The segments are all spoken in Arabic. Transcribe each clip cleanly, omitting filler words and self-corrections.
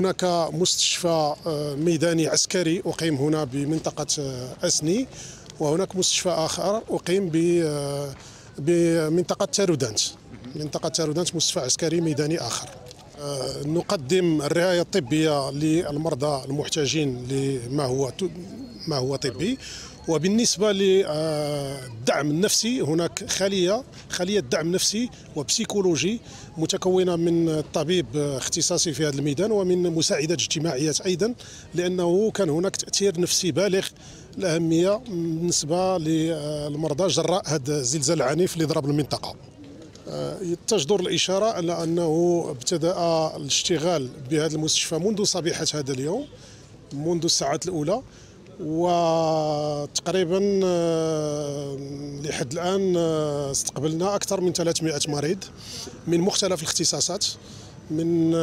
هناك مستشفى ميداني عسكري أقيم هنا بمنطقة أسني، وهناك مستشفى آخر أقيم بمنطقة تارودانت. منطقة تارودانت مستشفى عسكري ميداني آخر. نقدم الرعاية الطبية للمرضى المحتاجين ما هو طبي. وبالنسبة للدعم النفسي، هناك خلية دعم نفسي وبسيكولوجي متكونة من طبيب اختصاصي في هذا الميدان ومن مساعدات اجتماعيات أيضا، لأنه كان هناك تأثير نفسي بالغ الأهمية بالنسبة للمرضى جراء هذا الزلزال العنيف اللي ضرب المنطقة. تجدر الإشارة على أنه ابتدأ الاشتغال بهذا المستشفى منذ صبيحة هذا اليوم، منذ الساعات الأولى، وتقريبا لحد الآن استقبلنا أكثر من 300 مريض من مختلف الاختصاصات. من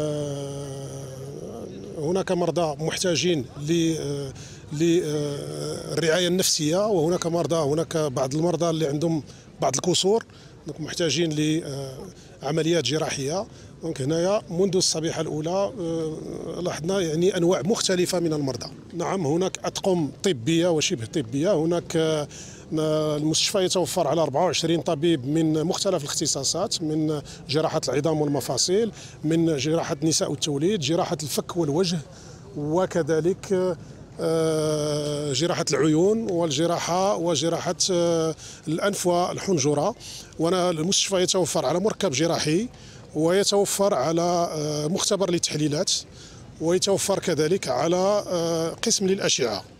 هناك مرضى محتاجين للرعاية النفسية، وهناك هناك بعض المرضى اللي عندهم بعض الكسور محتاجين لعمليات جراحية. دونك هنايا منذ الصبيحة الأولى لاحظنا يعني أنواع مختلفة من المرضى. نعم، هناك أطقم طبية وشبه طبية. هناك المستشفى يتوفر على 24 طبيب من مختلف الاختصاصات، من جراحة العظام والمفاصل، من جراحة النساء والتوليد، جراحة الفك والوجه، وكذلك جراحة العيون وجراحة الأنف والحنجرة. والمستشفى يتوفر على مركب جراحي، ويتوفر على مختبر للتحليلات، ويتوفر كذلك على قسم للأشعة.